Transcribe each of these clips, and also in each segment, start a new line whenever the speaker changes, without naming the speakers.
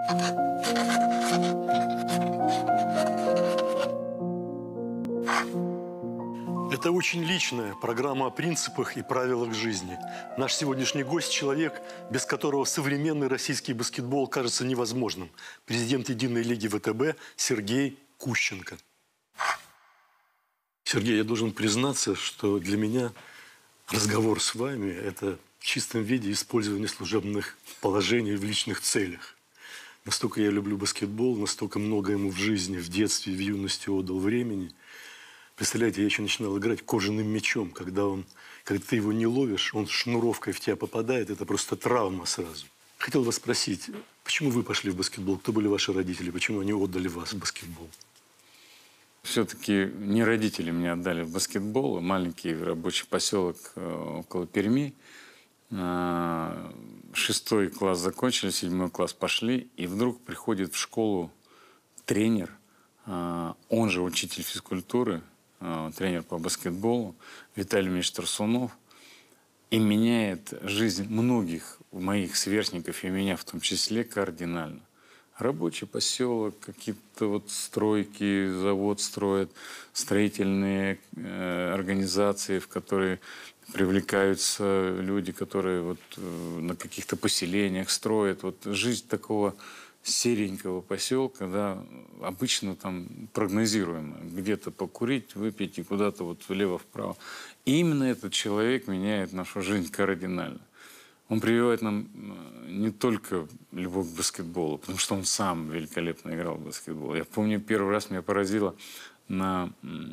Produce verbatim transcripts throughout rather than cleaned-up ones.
Это очень личная программа о принципах и правилах жизни. Наш сегодняшний гость – человек, без которого современный российский баскетбол кажется невозможным. Президент Единой лиги ВТБ Сергей Кущенко. Сергей, я должен признаться, что для меня разговор с вами – это в чистом виде использование служебных положений в личных целях. Настолько я люблю баскетбол, настолько много ему в жизни, в детстве, в юности отдал времени. Представляете, я еще начинал играть кожаным мячом, когда, он, когда ты его не ловишь, он шнуровкой в тебя попадает, это просто травма сразу. Хотел вас спросить, почему вы пошли в баскетбол? Кто были ваши родители? Почему они отдали вас в баскетбол?
Все-таки не родители меня отдали в баскетбол, а маленький рабочий поселок около Перми. Шестой класс закончили, седьмой класс пошли, и вдруг приходит в школу тренер, он же учитель физкультуры, тренер по баскетболу Виталий Ильич Тарсунов, и меняет жизнь многих моих сверстников, и меня в том числе, кардинально. Рабочий поселок, какие-то вот стройки, завод строят, строительные э, организации, в которые привлекаются люди, которые вот э, на каких-то поселениях строят. Вот жизнь такого серенького поселка, да, обычно там прогнозируемая. Где-то покурить, выпить и куда-то вот влево-вправо. И именно этот человек меняет нашу жизнь кардинально. Он прививает нам не только любовь к баскетболу, потому что он сам великолепно играл в баскетбол. Я помню, первый раз меня поразило на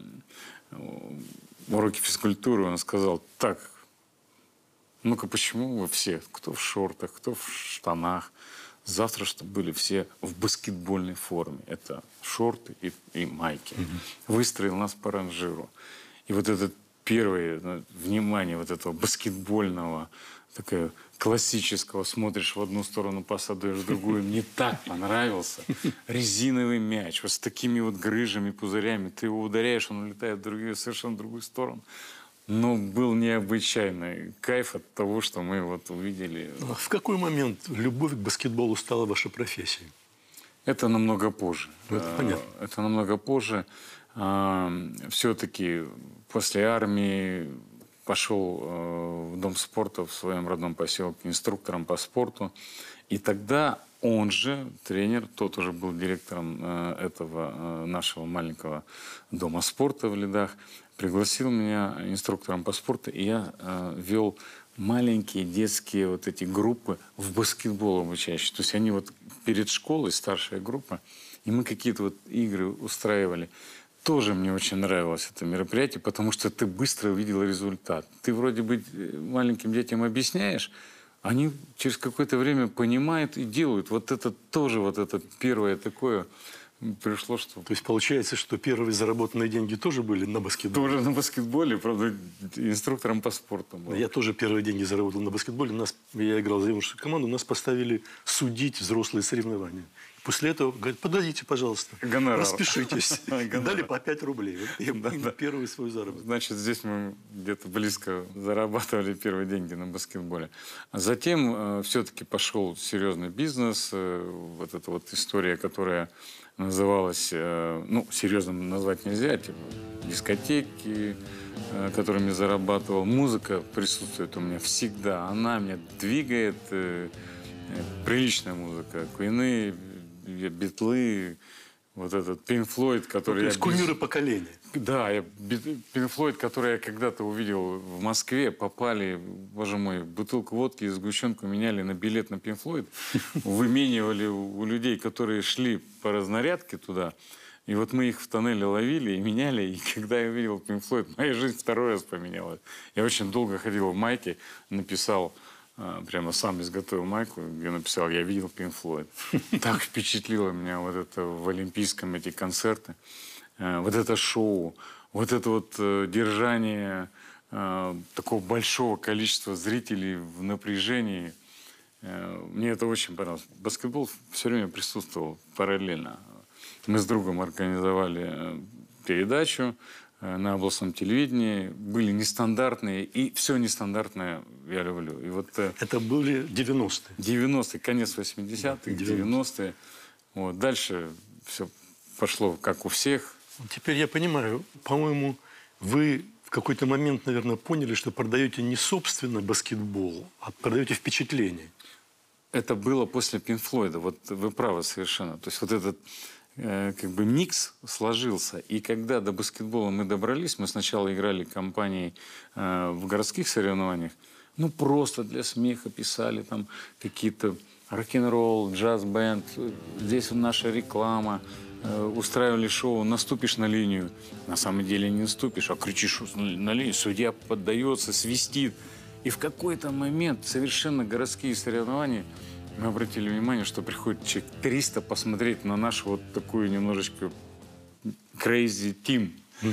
уроке физкультуры. Он сказал: так, ну-ка, почему вы все, кто в шортах, кто в штанах, завтра, чтобы были все в баскетбольной форме. Это шорты и, и майки. Mm-hmm. Выстроил нас по ранжиру. И вот это первое, ну, внимание вот этого баскетбольного, такое классического, смотришь в одну сторону, пас отдаешь в другую, мне так понравился. Резиновый мяч, вот с такими вот грыжами, пузырями. Ты его ударяешь, он улетает в другую, совершенно другую сторону. Но был необычайный кайф от того, что мы вот увидели.
А в какой момент любовь к баскетболу стала вашей профессией?
Это намного позже.
Это понятно.
Это намного позже. Все-таки после армии пошел в Дом спорта в своем родном поселке инструктором по спорту. И тогда он же, тренер, тот уже был директором этого нашего маленького Дома спорта в Лидах, пригласил меня инструктором по спорту, и я вел маленькие детские вот эти группы в баскетбол обучающие. То есть они вот перед школой, старшая группа, и мы какие-то вот игры устраивали. Тоже мне очень нравилось это мероприятие, потому что ты быстро увидел результат. Ты вроде бы маленьким детям объясняешь, они через какое-то время понимают и делают. Вот это тоже, вот это первое такое пришло, что...
То есть получается, что первые заработанные деньги тоже были на баскетболе?
Тоже на баскетболе, правда, инструктором по спорту был.
Я тоже первые деньги заработал на баскетболе. Нас, я играл за юношескую команду, нас поставили судить взрослые соревнования. После этого говорят: подадите, пожалуйста,
гонорар.
Распишитесь. Дали по пять рублей. Я первый свой заработок.
Значит, здесь мы где-то близко зарабатывали первые деньги на баскетболе. А затем все-таки пошел серьезный бизнес. Вот эта вот история, которая называлась, ну, серьезным назвать нельзя, типа дискотеки, которыми зарабатывал. Музыка присутствует у меня всегда. Она меня двигает. Приличная музыка. Куины, Битлы, вот этот Пинк Флойд, который... Ну,
то есть
я...
кумиры поколения.
Да, я... Пинк Флойд, который я когда-то увидел в Москве, попали, боже мой, бутылку водки и сгущенку меняли на билет на Пинк Флойд, выменивали у людей, которые шли по разнарядке туда. И вот мы их в тоннеле ловили и меняли. И когда я увидел Пинк Флойд, моя жизнь второй раз поменялась. Я очень долго ходил в майке, написал... Прямо сам изготовил майку, где написал: я видел Пинк Флойд. Так впечатлило меня вот это в Олимпийском, эти концерты, вот это шоу, вот это вот держание такого большого количества зрителей в напряжении. Мне это очень понравилось. Баскетбол все время присутствовал параллельно. Мы с другом организовали передачу э, на областном телевидении были нестандартные, и все нестандартное я люблю. И вот, э,
Это были девяностые.
девяностые, конец восьмидесятых, девяностые. Вот. Дальше все пошло как у всех.
Теперь я понимаю, по-моему, вы в какой-то момент, наверное, поняли, что продаете не собственно баскетбол, а продаете впечатление.
Это было после Пинк Флойда. Вот вы правы совершенно. То есть вот этот э, как бы микс сложился. И когда до баскетбола мы добрались, мы сначала играли компанией э, в городских соревнованиях, ну просто для смеха писали там какие-то рок-н-ролл, джаз-бенд, здесь наша реклама, э, устраивали шоу, наступишь на линию, на самом деле не наступишь, а кричишь на линию, судья поддается, свистит. И в какой-то момент совершенно городские соревнования мы обратили внимание, что приходит человек триста посмотреть на нашу вот такую немножечко crazy team.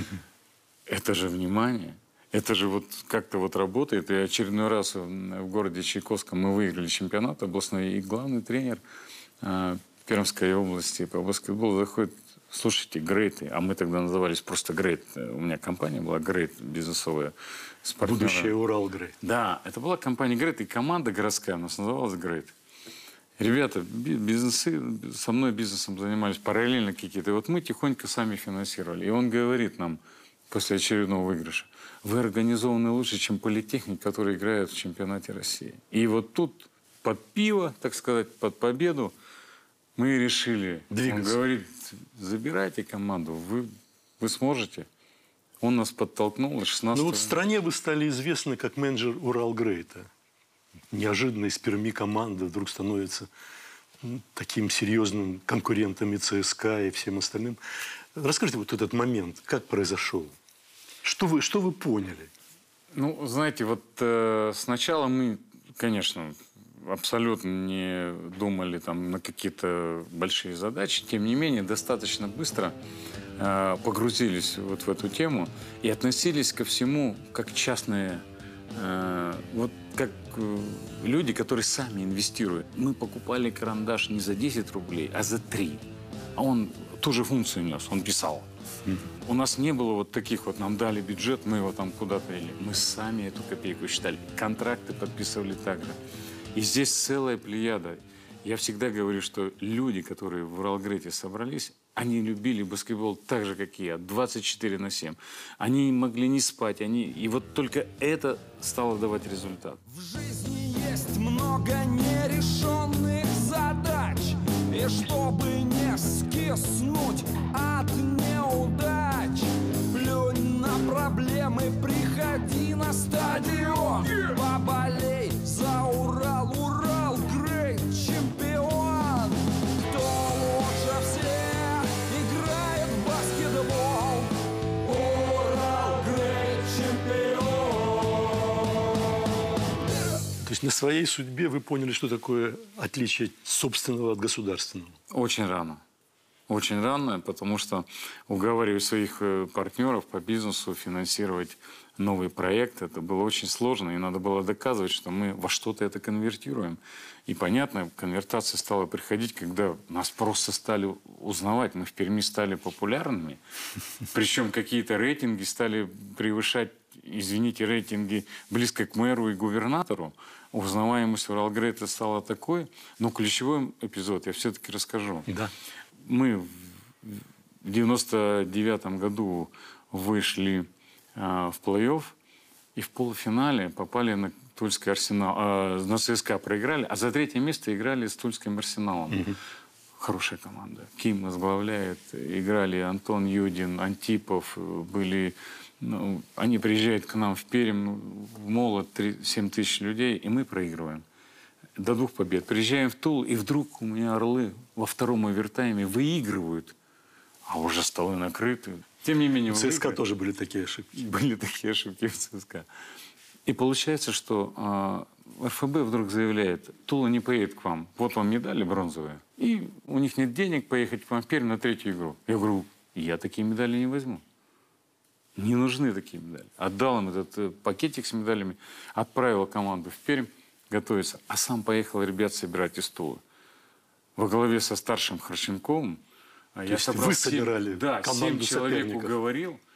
Это же внимание. Это же вот как-то вот работает. И очередной раз в городе Чайковском мы выиграли чемпионат областной. И главный тренер э, Пермской области по баскетболу заходит: слушайте, Great, а мы тогда назывались просто Great. У меня компания была Great, бизнесовая. С
Будущее Урал Great.
Да, это была компания Great, и команда городская у нас называлась Great. Ребята, бизнесы, со мной бизнесом занимались параллельно какие-то. И вот мы тихонько сами финансировали. И он говорит нам после очередного выигрыша: вы организованы лучше, чем политехник, который играет в чемпионате России. И вот тут под пиво, так сказать, под победу мы решили.
Двигаться.
Он говорит: забирайте команду, вы, вы сможете. Он нас подтолкнул. шестнадцатого...
Ну вот в стране вы стали известны как менеджер Урал Грейта. Неожиданно из Перми команда вдруг становится таким серьезным конкурентом и ЦСКА, и всем остальным. Расскажите вот этот момент, как произошел? Что вы, что вы поняли?
Ну, знаете, вот э, сначала мы, конечно, абсолютно не думали там на какие-то большие задачи. Тем не менее, достаточно быстро э, погрузились вот в эту тему и относились ко всему как частные, э, вот как э, люди, которые сами инвестируют. Мы покупали карандаш не за десять рублей, а за три. А он ту же функцию нес, он писал. Mm-hmm. У нас не было вот таких вот, нам дали бюджет, мы его там куда-то или мы сами эту копейку считали. Контракты подписывали так же. И здесь целая плеяда. Я всегда говорю, что люди, которые в Уралгрейте собрались, они любили баскетбол так же, как и я, двадцать четыре на семь. Они не могли не спать. Они... И вот только это стало давать результат.
В жизни есть много нерешенных задач. И чтобы не скиснуть от неудач, плюнь на проблемы, приходи на стадион. Поболей за Урал, Урал Грейт чемпион. Кто лучше всех играет в баскетбол? Урал Грейт чемпион.
То есть на своей судьбе вы поняли, что такое отличие собственного от государственного?
Очень рано. Очень рано, потому что уговариваю своих партнеров по бизнесу финансировать новый проект. Это было очень сложно, и надо было доказывать, что мы во что-то это конвертируем. И, понятно, конвертация стала приходить, когда нас просто стали узнавать. Мы в Перми стали популярными. Причем какие-то рейтинги стали превышать, извините, рейтинги близко к мэру и губернатору. Узнаваемость Уралгрейта стала такой. Но ключевой эпизод я все-таки расскажу.
Да.
Мы в девяносто девятом году вышли э, в плей-офф и в полуфинале попали на Тульский Арсенал. Э, на ЦСКА проиграли, а за третье место играли с Тульским Арсеналом. Mm-hmm. Хорошая команда. Ким возглавляет. Играли Антон Юдин, Антипов. Были, ну, они приезжают к нам в Пермь, в Молот, семь тысяч людей, и мы проигрываем. До двух побед. Приезжаем в Тулу, и вдруг у меня Орлы во втором овертайме выигрывают, а уже столы накрыты. Тем не менее...
В ЦСКА тоже были такие ошибки.
Были такие ошибки в ЦСКА. И получается, что э, РФБ вдруг заявляет: Тула не поедет к вам, вот вам медали бронзовые. И у них нет денег поехать к вам в Пермь на третью игру. Я говорю: я такие медали не возьму. Не нужны такие медали. Отдал им этот э, пакетик с медалями, отправил команду в Пермь готовиться, а сам поехал ребят собирать из Тулы. Во главе со старшим Харченковым.
То я есть вы собирали
да,
команду
семь человек
соперников.
Уговорил.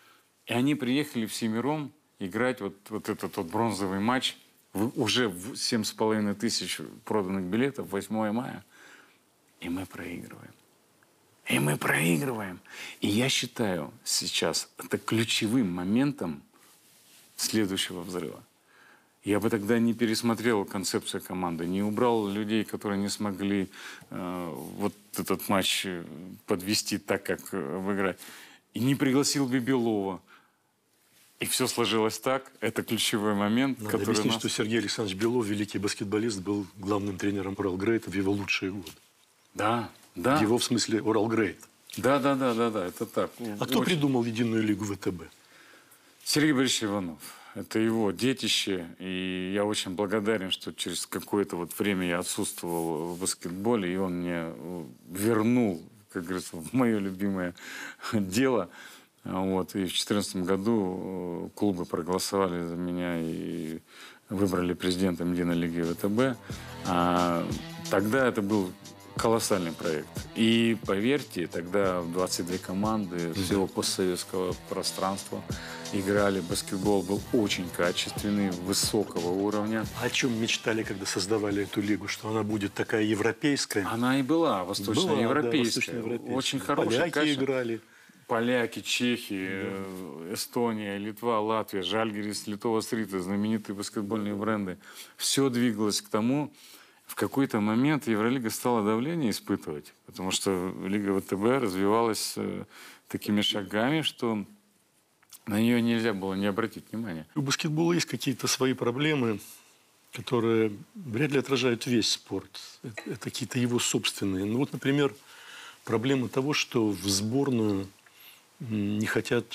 И они приехали всемиром играть вот, вот этот вот бронзовый матч. В, уже в семь с половиной тысяч проданных билетов, восьмое мая. И мы проигрываем. И мы проигрываем. И я считаю сейчас это ключевым моментом следующего взрыва. Я бы тогда не пересмотрел концепцию команды, не убрал людей, которые не смогли э, вот этот матч подвести так, как э, выиграть. И не пригласил бы Белова. И все сложилось так. Это ключевой момент,
Надо
который
объяснить,
нас...
что Сергей Александрович Белов, великий баскетболист, был главным тренером Урал Грейта в его лучшие годы.
Да, да.
Его в смысле Урал Грейт.
Да, да, да, да, да, это так.
А кто
Очень...
придумал единую лигу ВТБ?
Сергей Борисович Иванов. Это его детище, и я очень благодарен, что через какое-то вот время я отсутствовал в баскетболе, и он мне вернул, как говорится, в мое любимое дело. Вот. И в две тысячи четырнадцатом году клубы проголосовали за меня и выбрали президентом единой лиги ВТБ. А тогда это был колоссальный проект. И поверьте, тогда двадцать две команды всего постсоветского пространства играли. Баскетбол был очень качественный, высокого уровня.
О чем мечтали, когда создавали эту лигу? Что она будет такая европейская?
Она и была восточноевропейская.
Была, да, восточноевропейская.
Очень хорошая.
Поляки
качество.
играли.
Поляки, чехи, да. Эстония, Литва, Латвия, Жальгирис, Литова-Стрита, знаменитые баскетбольные бренды. Все двигалось к тому. В какой-то момент Евролига стала давление испытывать, потому что Лига ВТБ развивалась э, такими шагами, что на нее нельзя было не обратить внимания.
У баскетбола есть какие-то свои проблемы, которые вряд ли отражают весь спорт. Это, это какие-то его собственные. Ну вот, например, проблема того, что в сборную не хотят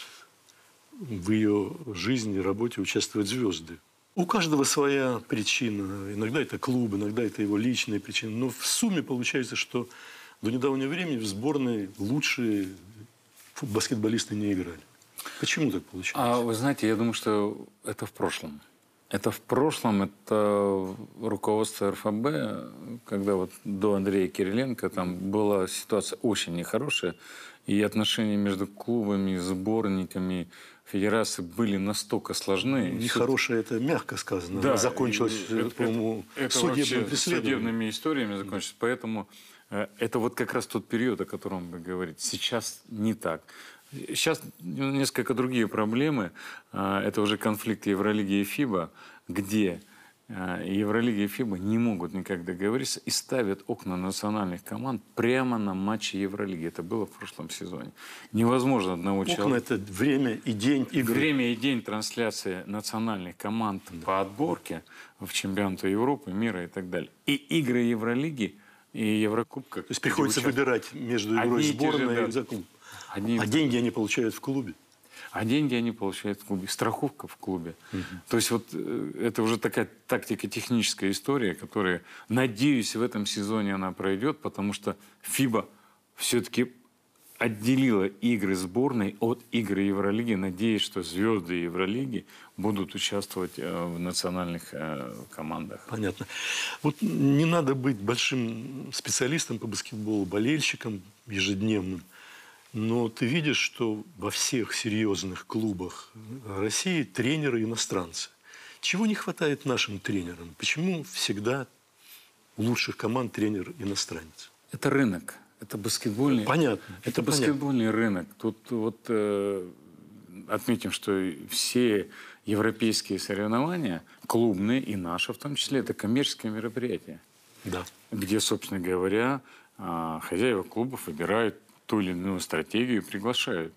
в ее жизни, работе участвовать звезды. У каждого своя причина. Иногда это клуб, иногда это его личные причины. Но в сумме получается, что до недавнего времени в сборной лучшие баскетболисты не играли. Почему так получилось?
А вы знаете, я думаю, что это в прошлом. Это в прошлом, это руководство эр эф бэ, когда вот до Андрея Кириленко там была ситуация очень нехорошая, и отношения между клубами, сборниками, федерации были настолько сложны.
Нехорошее, это мягко сказано.
Да,
закончилось,
это,
по-моему,
это
судебным преследованием.
Судебными историями закончилось. Поэтому э, это вот как раз тот период, о котором вы говорите. Сейчас не так. Сейчас несколько другие проблемы. Это уже конфликт Евролиги и ФИБА, где Евролига и ФИБА не могут никак договориться и ставят окна национальных команд прямо на матче Евролиги. Это было в прошлом сезоне. Невозможно одного
окна
человека...
это время и день игры.
Время и день трансляции национальных команд да. по отборке в чемпионаты Европы, мира и так далее. И игры Евролиги и Еврокубка.
То есть приходится участвуют... выбирать между игрой
Одни
сборной
же,
и за клуб.
Одни...
А деньги они получают в клубе?
А деньги они получают в клубе. Страховка в клубе. Угу. То есть вот это уже такая тактико-техническая история, которая, надеюсь, в этом сезоне она пройдет, потому что ФИБА все-таки отделила игры сборной от игр Евролиги, надеясь, что звезды Евролиги будут участвовать в национальных командах.
Понятно. Вот не надо быть большим специалистом по баскетболу, болельщиком ежедневным. Но ты видишь, что во всех серьезных клубах России тренеры иностранцы. Чего не хватает нашим тренерам? Почему всегда у лучших команд тренер иностранец?
Это рынок. Это баскетбольный,
понятно,
это
это
баскетбольный
понятно.
рынок. Тут вот э, отметим, что все европейские соревнования, клубные и наши в том числе, это коммерческие мероприятия.
Да.
Где, собственно говоря, э, хозяева клубов выбирают ту или иную стратегию и приглашают.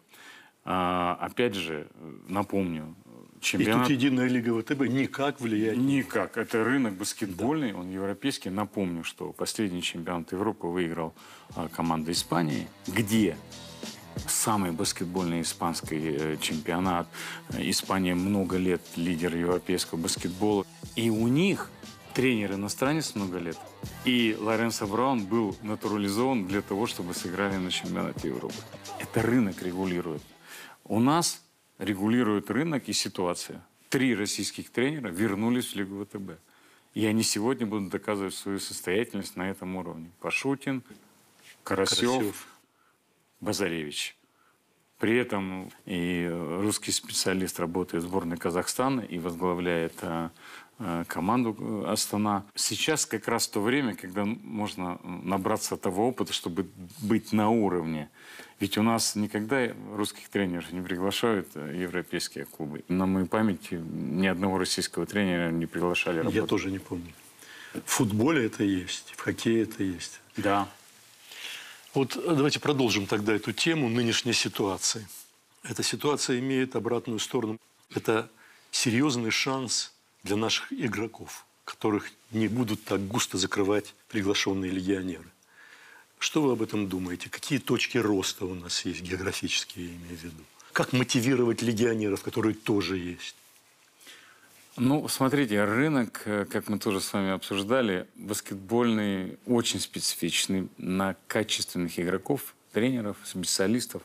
А, опять же, напомню, чемпионат...
И тут единая лига ВТБ никак влияет?
Никак. Это рынок баскетбольный, да. Он европейский. Напомню, что последний чемпионат Европы выиграл а, команда Испании, где самый баскетбольный испанский э, чемпионат. Испания много лет лидер европейского баскетбола. И у них тренер иностранец много лет. И Лоренцо Браун был натурализован для того, чтобы сыграли на чемпионате Европы. Это рынок регулирует. У нас регулирует рынок и ситуация. Три российских тренера вернулись в Лигу ВТБ. И они сегодня будут доказывать свою состоятельность на этом уровне. Пашутин, Карасев, Карасев. Базаревич. При этом и русский специалист работает в сборной Казахстана и возглавляет а, а, команду Астана. Сейчас как раз то время, когда можно набраться того опыта, чтобы быть на уровне. Ведь у нас никогда русских тренеров не приглашают европейские клубы. На моей памяти ни одного российского тренера не приглашали работать.
Я тоже не помню. В футболе это есть, в хоккее это есть.
Да.
Вот давайте продолжим тогда эту тему нынешней ситуации. Эта ситуация имеет обратную сторону. Это серьезный шанс для наших игроков, которых не будут так густо закрывать приглашенные легионеры. Что вы об этом думаете? Какие точки роста у нас есть географические, я имею в виду? Как мотивировать легионеров, которые тоже есть?
Ну, смотрите, рынок, как мы тоже с вами обсуждали, баскетбольный, очень специфичный на качественных игроков, тренеров, специалистов.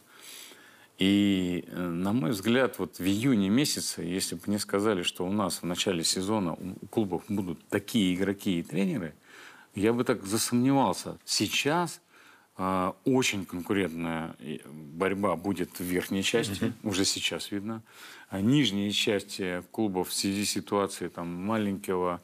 И, на мой взгляд, вот в июне месяце, если бы мне сказали, что у нас в начале сезона у клубов будут такие игроки и тренеры, я бы так засомневался. Сейчас э, очень конкурентная борьба будет в верхней части, mm-hmm. уже сейчас видно. А нижние части клубов в связи с ситуацией там, маленького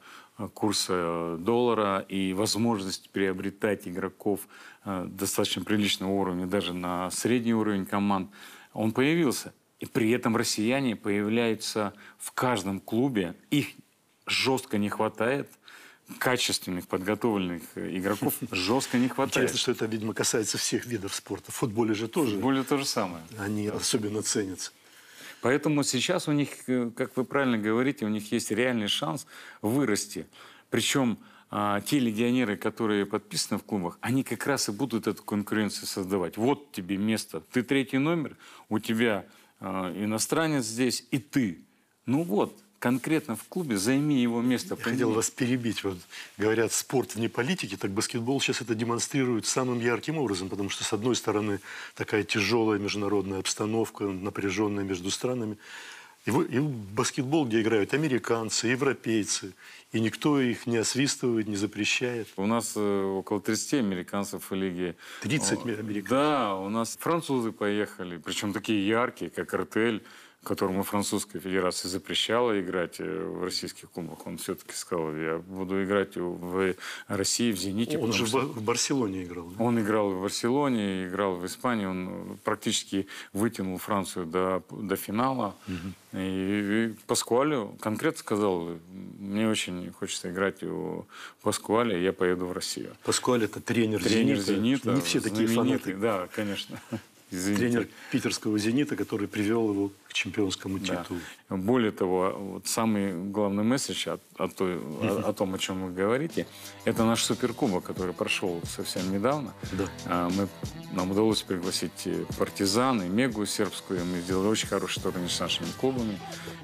курса доллара и возможность приобретать игроков э, достаточно приличного уровня, даже на средний уровень команд, он появился. И при этом россияне появляются в каждом клубе. Их жестко не хватает. Качественных, подготовленных игроков жестко не хватает.
Интересно, что это, видимо, касается всех видов спорта. В футболе же тоже.
В футболе то же самое.
Они особенно ценятся.
Поэтому сейчас у них, как вы правильно говорите, у них есть реальный шанс вырасти. Причем а, те легионеры, которые подписаны в клубах, они как раз и будут эту конкуренцию создавать. Вот тебе место. Ты третий номер, у тебя а, иностранец здесь, и ты. Ну вот. Конкретно в клубе займи его место.
Я хотел вас перебить. Вот, говорят, спорт вне политики, так баскетбол сейчас это демонстрирует самым ярким образом, потому что, с одной стороны, такая тяжелая международная обстановка, напряженная между странами. И, в, и в баскетбол, где играют американцы, европейцы, и никто их не освистывает, не запрещает.
У нас э, около тридцати американцев в лиге.
тридцать американцев?
Да, у нас французы поехали, причем такие яркие, как Артель, которому французская федерация запрещала играть в российских клубах. Он все-таки сказал, я буду играть в России, в «Зените».
Он же что... в Барселоне играл. Да?
Он играл в Барселоне, играл в Испании. Он практически вытянул Францию до, до финала. Угу. И, и Паскуале конкретно сказал, мне очень хочется играть у Паскуале, я поеду в Россию.
Паскуале – это тренер,
тренер
«Зенита».
«Зенита».
Не все такие фанаты.
Да, конечно. Извините.
Тренер питерского «Зенита», который привел его к чемпионскому титулу.
Да. Более того, вот самый главный месседж о, о, той, о, о том, о чем вы говорите, это наш суперкубок, который прошел совсем недавно.
Да.
Мы, нам удалось пригласить «Партизан» и «Мегу» сербскую. Мы сделали очень хороший турнир с нашими клубами.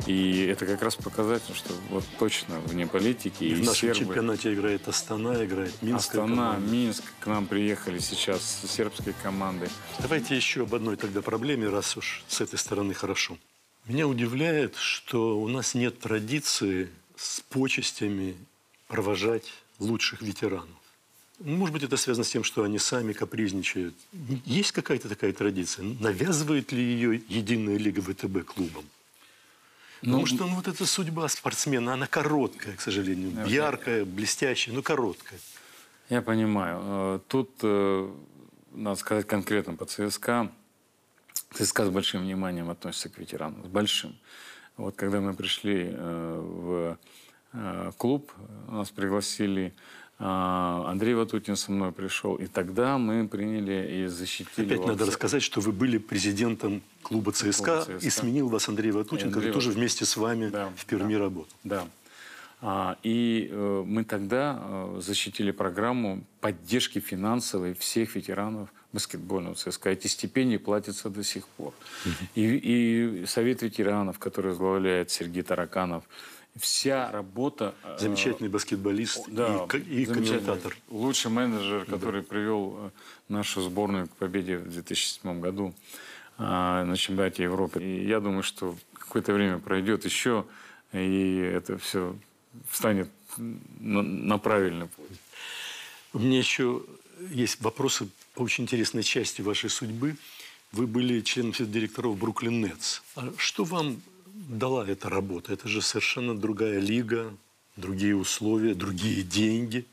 И это как раз показатель, что вот точно вне политики.
И, и в нашем
сербы...
чемпионате играет Астана, играет Минская
Астана,
команда.
Минск. К нам приехали сейчас сербские команды.
Давайте еще об одной тогда проблеме, раз уж с этой стороны хорошо. Меня удивляет, что у нас нет традиции с почестями провожать лучших ветеранов. Может быть, это связано с тем, что они сами капризничают. Есть какая-то такая традиция? Навязывает ли ее единая лига ВТБ клубам? Ну, Потому что ну, вот эта судьба спортсмена, она короткая, к сожалению. Я яркая, блестящая, но короткая.
Я понимаю. Тут, надо сказать конкретно по ЦСКА, ЦСКА с большим вниманием относится к ветеранам, с большим. Вот когда мы пришли в клуб, нас пригласили, Андрей Ватутин со мной пришел, и тогда мы приняли и защитили...
Опять надо рассказать, что вы были президентом клуба ЦСКА, клуба ЦСКА. И сменил вас Андрей Ватутин, Андрей который Ватутин. тоже вместе с вами да, в Перми да, работал.
Да. И мы тогда защитили программу поддержки финансовой всех ветеранов баскетбольного ЦСКА. Эти стипендии платятся до сих пор. Uh-huh. И, и Совет ветеранов, который возглавляет Сергей Тараканов, вся работа...
Замечательный баскетболист
да,
и, и комментатор.
Лучший менеджер, который да. привел нашу сборную к победе в две тысячи седьмом году на чемпионате Европы. И я думаю, что какое-то время пройдет еще, и это все встанет на, на правильный путь.
У меня еще есть вопросы по очень интересной части вашей судьбы. Вы были членом совета директоров Бруклин Нетс. А что вам дала эта работа? Это же совершенно другая лига, другие условия, другие деньги.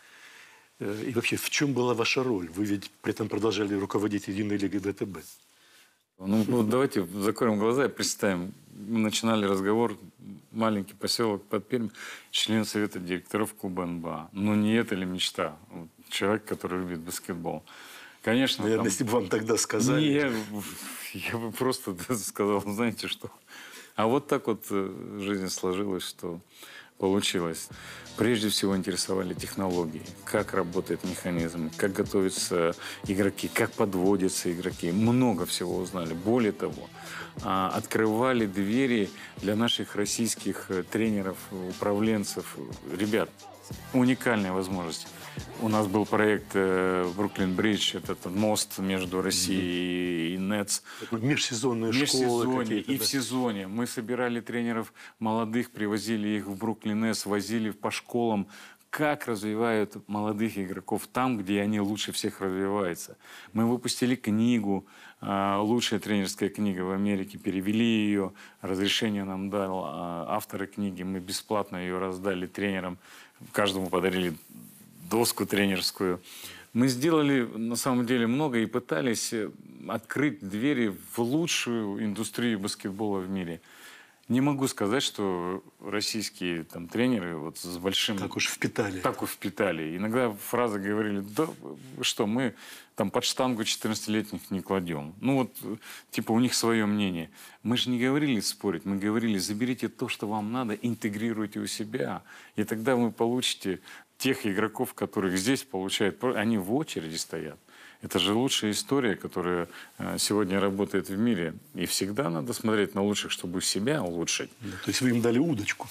И вообще, в чем была ваша роль? Вы ведь при этом продолжали руководить единой лигой ВТБ.
Ну, вот давайте закроем глаза и представим. Мы начинали разговор, маленький поселок под Пермь, член совета директоров клуба эн бэ а. Ну, не это ли мечта? Вот, человек, который любит баскетбол. Конечно,
Наверное,
там...
если бы вам тогда сказали...
Не, я, я бы просто сказал, знаете что. А вот так вот жизнь сложилась, что получилось. Прежде всего интересовали технологии, как работает механизм, как готовятся игроки, как подводятся игроки. Много всего узнали. Более того, открывали двери для наших российских тренеров, управленцев. Ребят, уникальная возможность. У нас был проект Бруклин Бридж, это мост между Россией и Нетс.
Межсезонные школы.
Межсезонье и в сезоне. Мы собирали тренеров молодых, привозили их в Бруклин Нетс, возили по школам, как развивают молодых игроков там, где они лучше всех развиваются. Мы выпустили книгу, лучшая тренерская книга в Америке, перевели ее, разрешение нам дал авторы книги, мы бесплатно ее раздали тренерам, каждому подарили доску тренерскую. Мы сделали на самом деле много и пытались открыть двери в лучшую индустрию баскетбола в мире. Не могу сказать, что российские там, тренеры вот, с большим...
Так уж впитали.
Так уж впитали. Иногда фразы говорили, да что, мы там под штангу четырнадцатилетних не кладем. Ну вот, типа у них свое мнение. Мы же не говорили спорить, мы говорили, заберите то, что вам надо, интегрируйте у себя. И тогда вы получите тех игроков, которых здесь получают, они в очереди стоят. Это же лучшая история, которая сегодня работает в мире. И всегда надо смотреть на лучших, чтобы себя улучшить.
Да, то есть вы им дали удочку?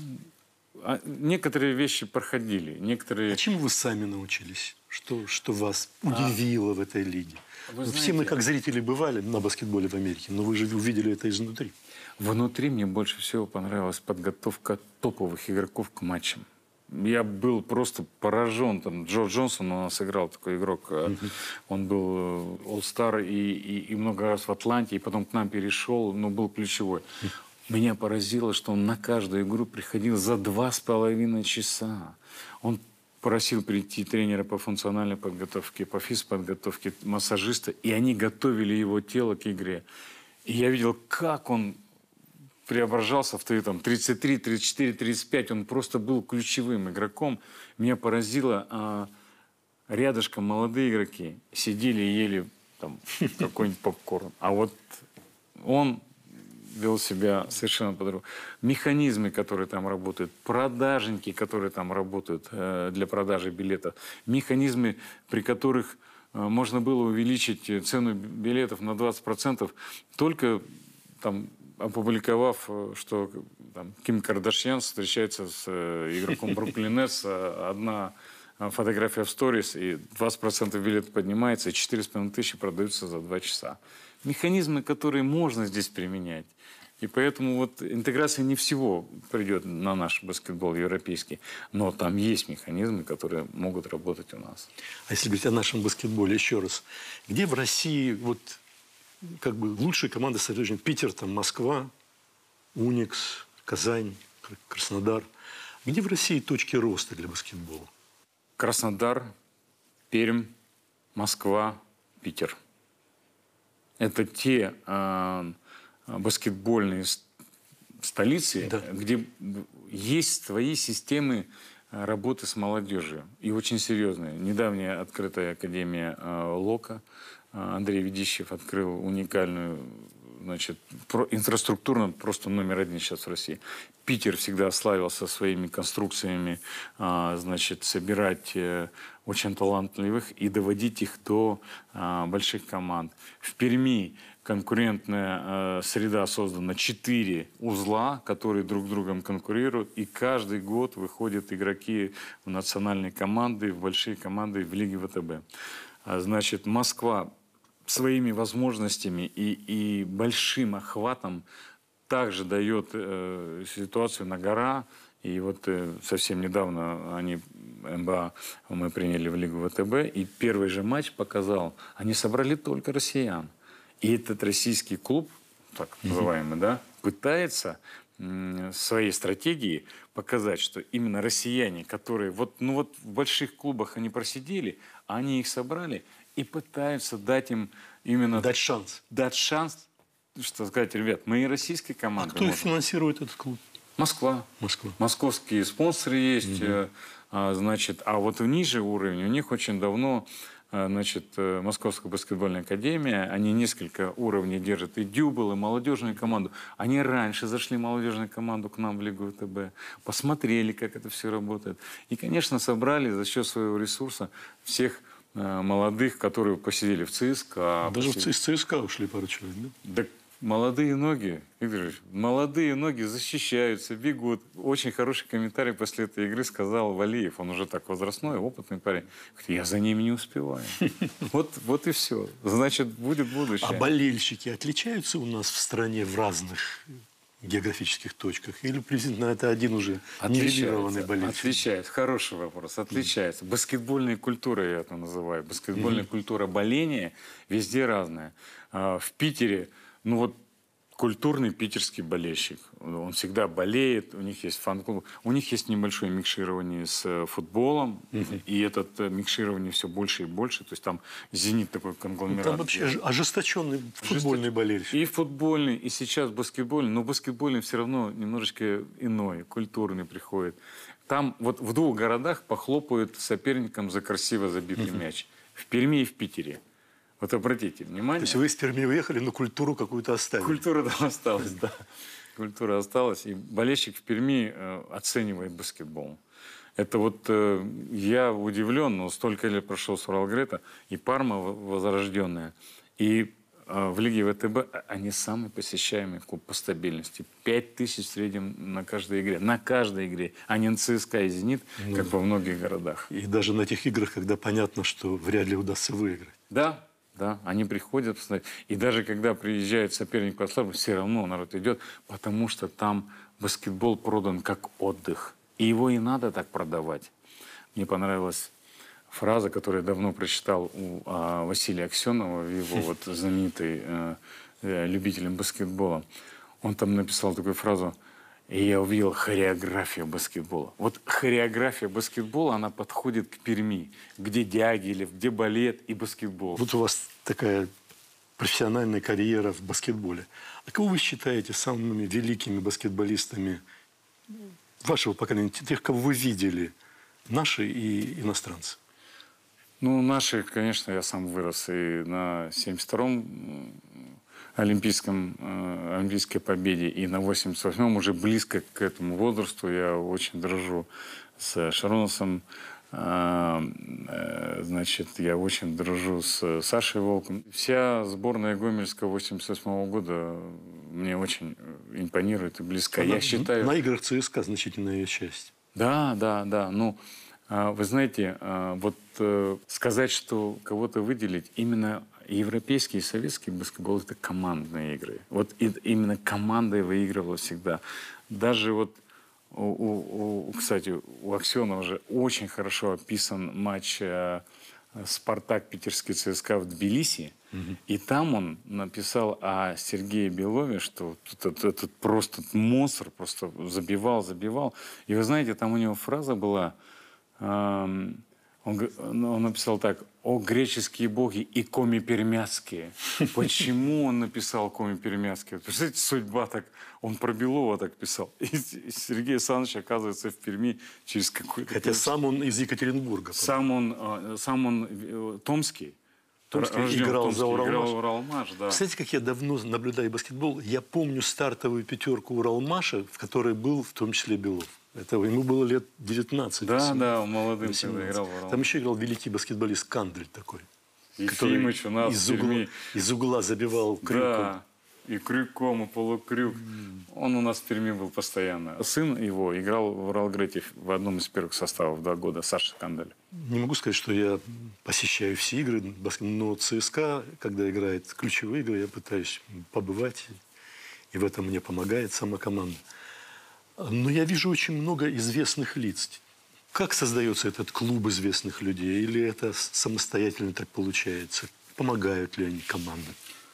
А некоторые вещи проходили. Некоторые...
А чему вы сами научились? Что, что вас удивило а, в этой лиге? Ну, знаете, все мы как зрители бывали на баскетболе в Америке, но вы же увидели это изнутри.
Внутри мне больше всего понравилась подготовка топовых игроков к матчам. Я был просто поражен. Там Джо Джонсон у нас играл, такой игрок. Mm-hmm. Он был All-Star и, и, и много раз в Атланте, и потом к нам перешел, но был ключевой. Mm-hmm. Меня поразило, что он на каждую игру приходил за два с половиной часа. Он просил прийти тренера по функциональной подготовке, по физподготовке, массажиста, и они готовили его тело к игре. И я видел, как он преображался в там, тридцать три, тридцать четыре, тридцать пять. Он просто был ключевым игроком. Меня поразило, а, рядышком молодые игроки сидели и ели там, какой-нибудь попкорн. А вот он вел себя совершенно по-другому. Механизмы, которые там работают, продажники, которые там работают э, для продажи билетов, механизмы, при которых э, можно было увеличить цену билетов на двадцать процентов, только там опубликовав, что там, Ким Кардашьян встречается с э, игроком Бруклин Нетс, одна фотография в сторис, и двадцать процентов билета поднимается, и четыре с половиной тысячи продаются за два часа. Механизмы, которые можно здесь применять. И поэтому вот интеграция не всего придет на наш баскетбол европейский, но там есть механизмы, которые могут работать у нас.
А если говорить о нашем баскетболе еще раз, где в России вот как бы лучшие команды соревнований? Питер, там, Москва, Уникс, Казань, Краснодар. Где в России точки роста для баскетбола?
Краснодар, Пермь, Москва, Питер. Это те э, баскетбольные столицы, да, где есть свои системы работы с молодежью. И очень серьезные. Недавняя открытая академия э, ЛОКа. Андрей Ведищев открыл уникальную, значит, про, инфраструктурно просто номер один сейчас в России. Питер всегда славился своими конструкциями, а, значит, собирать э, очень талантливых и доводить их до а, больших команд. В Перми конкурентная э, среда создана, четыре узла, которые друг с другом конкурируют, и каждый год выходят игроки в национальные команды, в большие команды в Лиге ВТБ. А, значит, Москва своими возможностями и, и большим охватом также дает э, ситуацию на гора. И вот э, совсем недавно они, эн бэ а, мы приняли в Лигу ВТБ, и первый же матч показал, они собрали только россиян. И этот российский клуб, так называемый, да, пытается м, своей стратегией показать, что именно россияне, которые вот, ну вот в больших клубах они просидели, а они их собрали и пытаются дать им именно
Дать шанс.
дать шанс, что сказать, ребят, мы и российской
А
командой
кто их
можем.
финансирует, этот клуб?
Москва.
Москва.
Московские спонсоры есть, э, а, значит, а вот ниже уровень, у них очень давно, э, значит, э, Московская баскетбольная академия, они несколько уровней держат, и Дюбл, и молодежную команду. Они раньше зашли в молодежную команду к нам в Лигу ВТБ, посмотрели, как это все работает. И, конечно, собрали за счет своего ресурса всех э, молодых, которые посидели в ЦСКА.
Даже
посидели-
из ЦСКА ушли пару человек, да?
Да молодые ноги, Игорь Ильич, молодые ноги защищаются, бегут. Очень хороший комментарий после этой игры сказал Валиев. Он уже так возрастной, опытный парень. Говорит, я за ними не успеваю. Вот, вот и все. Значит, будет
А
будущее.
болельщики отличаются у нас в стране в разных географических точках? Или приблизительно это один уже нивелированный болельщик?
Отличается. Хороший вопрос. Отличается. Баскетбольная культура, я это называю. Баскетбольная культура боления везде разная. А, В Питере, ну вот, культурный питерский болельщик. Он всегда болеет, у них есть фан-клуб. У них есть небольшое микширование с э, футболом. И это э, микширование все больше и больше. То есть там «Зенит» такой конгломерат.
Там вообще ож- ожесточенный футбольный болельщик.
И футбольный, и сейчас баскетбольный. Но баскетбольный все равно немножечко иной, культурный приходит. Там вот в двух городах похлопают соперникам за красиво забитый мяч. В Перми и в Питере. Вот обратите внимание.
То есть вы из Перми уехали, но культуру какую-то оставили.
Культура там осталась, да. Культура осталась. И болельщик в Перми э, оценивает баскетбол. Это вот э, я удивлен, но столько лет прошел с Уралгрета, и Парма в- возрожденная, и э, в Лиге ВТБ они самый посещаемый клуб по стабильности. Пять тысяч в среднем на каждой игре. На каждой игре. А не на ЦСКА и «Зенит», как во многих городах.
И даже на тех играх, когда понятно, что вряд ли удастся выиграть.
Да, да, они приходят посмотреть. И даже когда приезжает соперник по слабому, все равно народ идет, потому что там баскетбол продан как отдых. И его и надо так продавать. Мне понравилась фраза, которую я давно прочитал у а, Василия Аксенова, его вот знаменитый э, э, любителем баскетбола. Он там написал такую фразу: и я увидел хореографию баскетбола. Вот хореография баскетбола, она подходит к Перми, где Дягилев, где балет и баскетбол.
Вот у вас такая профессиональная карьера в баскетболе. А кого вы считаете самыми великими баскетболистами вашего поколения, тех, кого вы видели, наши и иностранцы?
Ну, наши, конечно, я сам вырос и на семьдесят втором олимпийском, э, олимпийской победе, и на восемьдесят восьмом уже близко к этому возрасту. Я очень дружу с Шароносом. Э, э, значит, я очень дружу с Сашей Волком. Вся сборная Гомельского восемьдесят восьмого года мне очень импонирует и близка. Я
на,
считаю...
на играх ЦСКА значительная ее часть.
Да, да, да. Ну, а, вы знаете, а, вот э, сказать, что кого-то выделить, именно европейский и советский баскетбол – это командные игры. Вот и, именно командой выигрывала всегда. Даже вот, у, у, у, кстати, у Аксенова же очень хорошо описан матч э, «Спартак» питерский ЦСКА в Тбилиси. Угу. И там он написал о Сергее Белове, что этот, этот просто монстр просто забивал, забивал. И вы знаете, там у него фраза была, эм, он, он написал так: «О греческие боги и коми-пермяцкие». Почему он написал коми-пермяцкие? Представляете, судьба так, он про Белова так писал. И Сергей Александрович оказывается в Перми через какой-то...
Хотя сам он из Екатеринбурга.
Сам он, сам он э, томский.
Томский
Рожден
играл
Томский,
за Уралмаш.
играл Уралмаш, да.
Кстати, как я давно наблюдаю баскетбол, я помню стартовую пятерку Уралмаша, в которой был в том числе Белов. Это ему было лет девятнадцать.
Да, да, он молодым
восемнадцать.
тогда играл в Уралмаш.
Там еще играл великий баскетболист Кандель такой.
Ефимыч у нас
из
в Перми.
угла, из угла забивал крюком.
Да, и крюком, и полукрюк. Mm. Он у нас в Перми был постоянно. Сын его играл в Уралгрете в одном из первых составов два года, Саша Кандель.
Не могу сказать, что я посещаю все игры, но ЦСКА, когда играет ключевые игры, я пытаюсь побывать. И в этом мне помогает сама команда. Но я вижу очень много известных лиц. Как создается этот клуб известных людей? Или это самостоятельно так получается? Помогают ли они командам?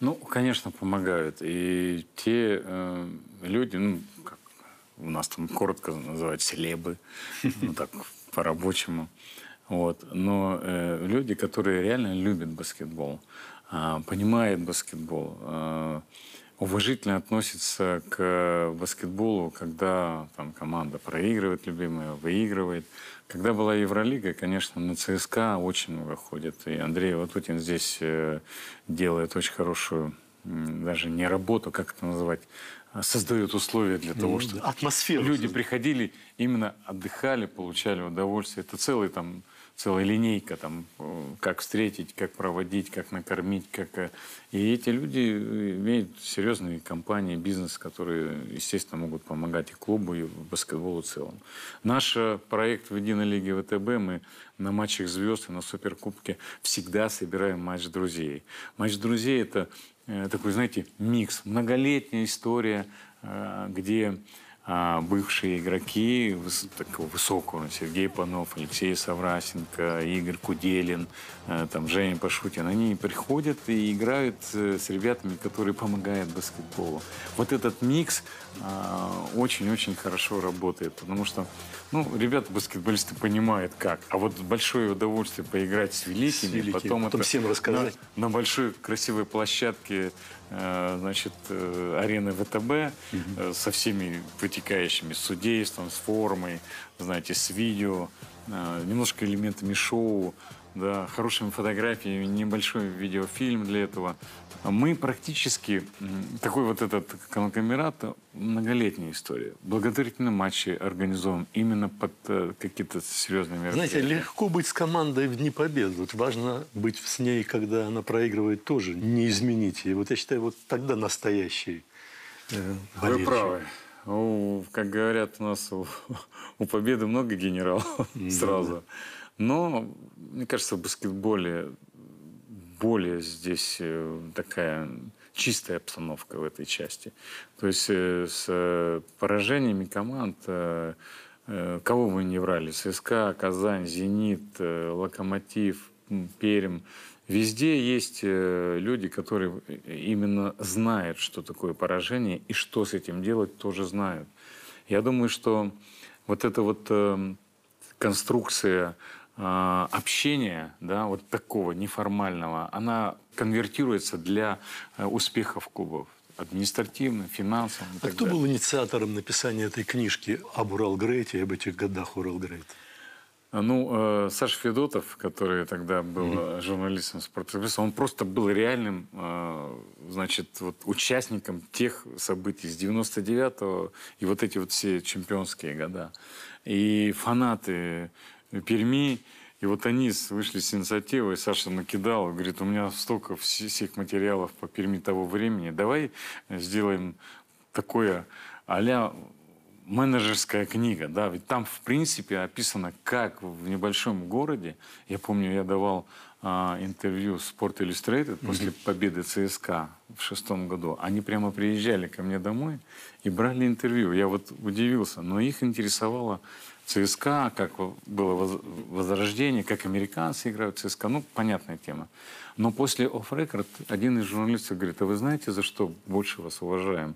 Ну, конечно, помогают. И те э, люди, ну, как у нас там коротко называют селебы, ну так, по-рабочему. Вот. Но э, люди, которые реально любят баскетбол, э, понимают баскетбол, э, уважительно относятся к баскетболу, когда там команда проигрывает, любимая выигрывает. Когда была Евролига, конечно, на ЦСКА очень много ходит. И Андрей Ватутин здесь э, делает очень хорошую, м, даже не работу, как это называть, а создает условия для того,
Ну,
чтобы
да, атмосферу
люди
создает.
приходили, именно отдыхали, получали удовольствие. Это целый там целая линейка, там, э, как встретить, как проводить, как накормить. Как... э, И эти люди имеют серьезные компании, бизнес, которые, естественно, могут помогать и клубу, и баскетболу в целом. Наш э, проект в единой лиге ВТБ, мы на матчах звезд и на Суперкубке всегда собираем матч друзей. Матч друзей – это э, такой, знаете, микс, многолетняя история, э, где а, бывшие игроки выс- такого высокого, Сергей Панов, Алексей Саврасенко, Игорь Куделин, э, там, Женя Пашутин, они приходят и играют э, с ребятами, которые помогают баскетболу. Вот этот микс а, очень-очень хорошо работает, потому что, ну, ребята-баскетболисты понимают как, а вот большое удовольствие поиграть с великими,
С великими,
потом,
потом
это
всем рассказать.
На, на большой красивой площадке, э, значит, э, арены ВТБ э, со всеми вытекающими, с судейством, с формой, знаете, с видео, э, немножко элементами шоу, да, хорошими фотографиями, небольшой видеофильм для этого. Мы практически, м, такой вот этот конгломерат, многолетняя история. Благотворительные матчи организовываем именно под э, какие-то серьезные мероприятия.
Знаете, легко быть с командой в Дни Победы. Вот важно быть с ней, когда она проигрывает, тоже не изменить. И вот я считаю, вот тогда настоящий э,
Вы
болельщик.
правы. У, как говорят у нас, у, у Победы много генералов сразу. Но, мне кажется, в баскетболе более здесь э, такая чистая обстановка в этой части. То есть э, с э, поражениями команд, э, э, кого мы не врали, ЦСКА, Казань, Зенит, э, Локомотив, м, Пермь, везде есть э, люди, которые именно знают, что такое поражение и что с этим делать, тоже знают. Я думаю, что вот эта вот э, конструкция э, общения, да, вот такого неформального, она конвертируется для э, успехов клубов. Административно, финансово. и
А
так
кто
далее.
был инициатором написания этой книжки об Уралгрейте и об этих годах Уралгрейта?
Ну, э, Саша Федотов, который тогда был mm-hmm. журналистом «Спортэкспресса», он просто был реальным, э, значит, вот участником тех событий с девяносто девятого и вот эти вот все чемпионские года. И фанаты Перми, и вот они вышли с инициативой, Саша накидал, говорит, у меня столько всех материалов по Перми того времени, давай сделаем такое а-ля менеджерская книга, да, ведь там, в принципе, описано, как в небольшом городе, я помню, я давал а, интервью Sport Illustrated после mm-hmm. победы ЦСКА в шестом году, они прямо приезжали ко мне домой и брали интервью, я вот удивился, но их интересовало ЦСКА, как было возрождение, как американцы играют в ЦСКА, ну, понятная тема. Но после Off Record один из журналистов говорит, а вы знаете, за что больше вас уважаем?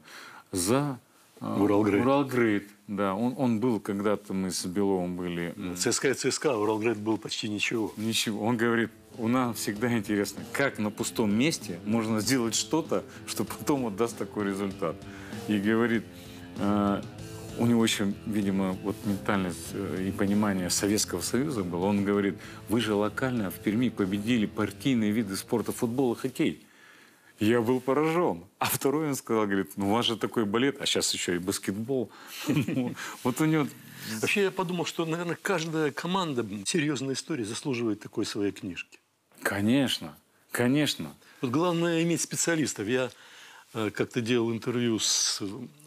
За
Уралгрейд.
Уралгрейд, да. Он, он был, когда-то мы с Беловым были.
ЦСКА и ЦСКА, а Уралгрейд был почти ничего.
Ничего. Он говорит, у нас всегда интересно, как на пустом месте можно сделать что-то, что потом вот даст такой результат. И говорит, э, у него еще, видимо, вот ментальность и понимание Советского Союза было. Он говорит, вы же локально в Перми победили партийные виды спорта, футбол и хоккей. Я был поражен. А второй он сказал, говорит, ну у вас же такой балет, а сейчас еще и баскетбол. Вот у него...
Вообще я подумал, что, наверное, каждая команда серьезной истории заслуживает такой своей книжки.
Конечно, конечно.
Вот главное иметь специалистов. Я э, как-то делал интервью с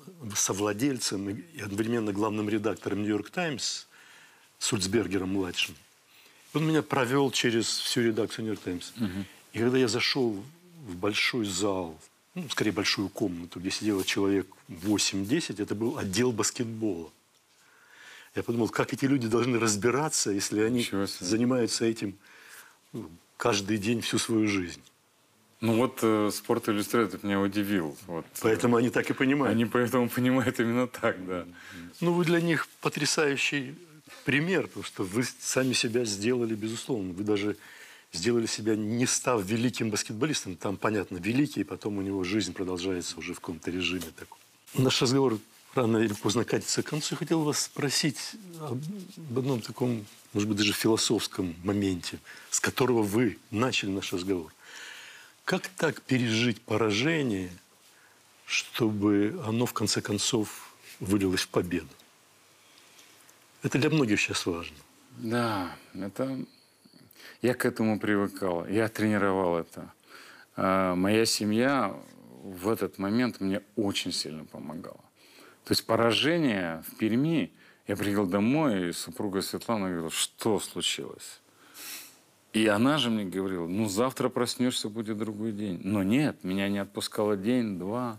совладельцем и одновременно главным редактором «Нью-Йорк Таймс» Сульцбергером-младшим. Он меня провел через всю редакцию «Нью-Йорк Таймс». Угу. И когда я зашел в большой зал, ну, скорее большую комнату, где сидело человек восемь-десять, это был отдел баскетбола. Я подумал, как эти люди должны разбираться, если они занимаются этим ну, каждый день всю свою жизнь.
Ну вот э, Sport Illustrated меня удивил. Вот,
Поэтому они так и понимают.
Они поэтому понимают именно так, да.
Ну, вы для них потрясающий пример, потому что вы сами себя сделали, безусловно. Вы даже сделали себя, не став великим баскетболистом. Там, понятно, великий, и потом у него жизнь продолжается уже в каком-то режиме таком. Наш разговор рано или поздно катится к концу. Я хотел вас спросить об одном таком, может быть, даже философском моменте, с которого вы начали наш разговор. Как так пережить поражение, чтобы оно, в конце концов, вылилось в победу? Это для многих сейчас важно.
Да, это... Я к этому привыкал, я тренировал это. А моя семья в этот момент мне очень сильно помогала. То есть поражение в Перми, я приехал домой, и супруга Светлана говорила, что случилось? И она же мне говорила, ну завтра проснешься, будет другой день. Но нет, меня не отпускало день, два.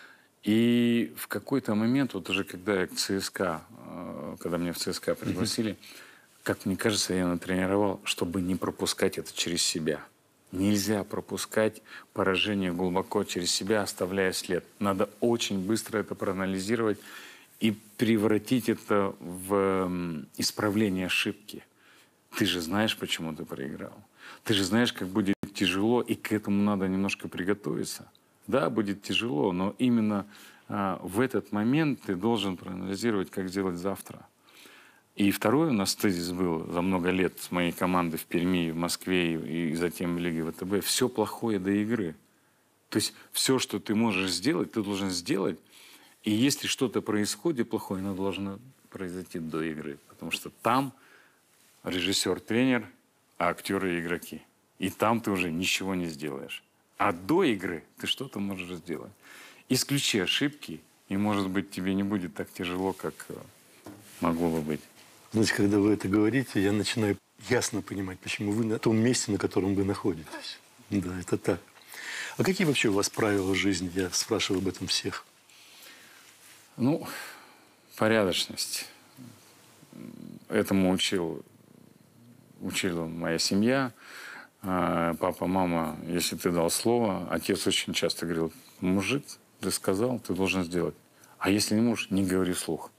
И в какой-то момент, вот уже когда я к ЦСКА, когда меня в ЦСКА пригласили, как мне кажется, я натренировал, чтобы не пропускать это через себя. Нельзя пропускать поражение глубоко через себя, оставляя след. Надо очень быстро это проанализировать и превратить это в исправление ошибки. Ты же знаешь, почему ты проиграл. Ты же знаешь, как будет тяжело, и к этому надо немножко приготовиться. Да, будет тяжело, но именно а, в этот момент ты должен проанализировать, как сделать завтра. И второй у нас тезис был за много лет с моей командой в Перми, в Москве и, и затем в Лиге ВТБ. Все плохое до игры. То есть все, что ты можешь сделать, ты должен сделать. И если что-то происходит плохое, оно должно произойти до игры. Потому что там режиссер, тренер, а актеры и игроки. И там ты уже ничего не сделаешь. А до игры ты что-то можешь сделать. Исключи ошибки, и, может быть, тебе не будет так тяжело, как могло бы быть.
Знаете, когда вы это говорите, я начинаю ясно понимать, почему вы на том месте, на котором вы находитесь. Да, это так. А какие вообще у вас правила жизни? Я спрашиваю об этом всех.
Ну, порядочность. Этому учил, учила моя семья. Папа, мама, если ты дал слово, отец очень часто говорил, мужик, ты сказал, ты должен сделать. А если не можешь, не говори вслух.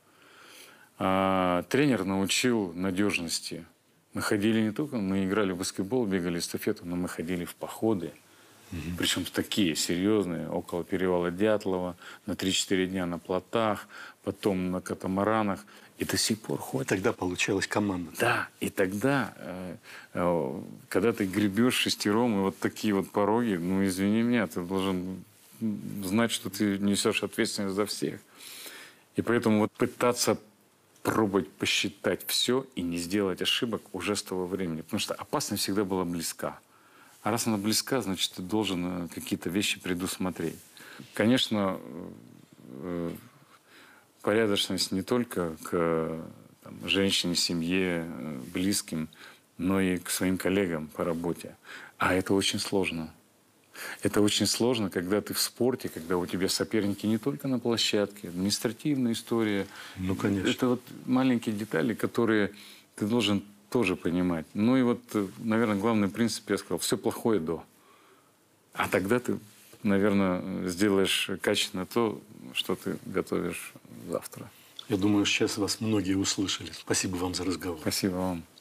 А, тренер научил надежности. Мы ходили не только, мы играли в баскетбол, бегали эстафету, но мы ходили в походы. Mm-hmm. Причем такие серьезные, около перевала Дятлова, на три-четыре дня на плотах, потом на катамаранах. И до сих пор ходят.
Тогда получалась команда.
Да, и тогда, э, э, когда ты гребешь шестером, и вот такие вот пороги, ну, извини меня, ты должен знать, что ты несешь ответственность за всех. И поэтому вот пытаться пробовать посчитать все и не сделать ошибок уже с того времени. Потому что опасность всегда была близка. А раз она близка, значит, ты должен какие-то вещи предусмотреть. Конечно, э, порядочность не только к там, женщине, семье, близким, но и к своим коллегам по работе. А это очень сложно. Это очень сложно, когда ты в спорте, когда у тебя соперники не только на площадке, административная история.
Ну, конечно.
Это вот маленькие детали, которые ты должен тоже понимать. Ну и вот, наверное, главный принцип, я сказал, все плохое до. А тогда ты, наверное, сделаешь качественно то, что ты готовишь завтра.
Я думаю, сейчас вас многие услышали. Спасибо вам за разговор.
Спасибо вам.